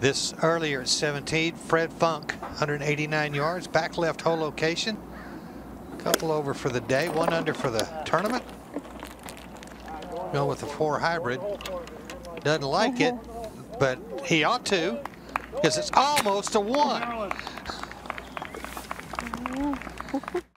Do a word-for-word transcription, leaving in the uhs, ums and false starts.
This earlier at seventeen, Fred Funk, one hundred eighty-nine yards, back left hole location. Couple over for the day, one under for the tournament. Going with the four hybrid. Doesn't like it, but he ought to, because it's almost a one.